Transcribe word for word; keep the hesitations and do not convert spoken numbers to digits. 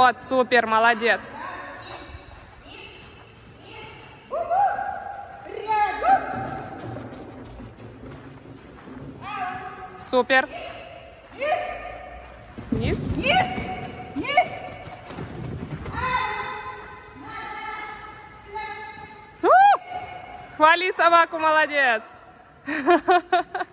Вот, супер, молодец. Супер. Низ. У! Хвали собаку, молодец.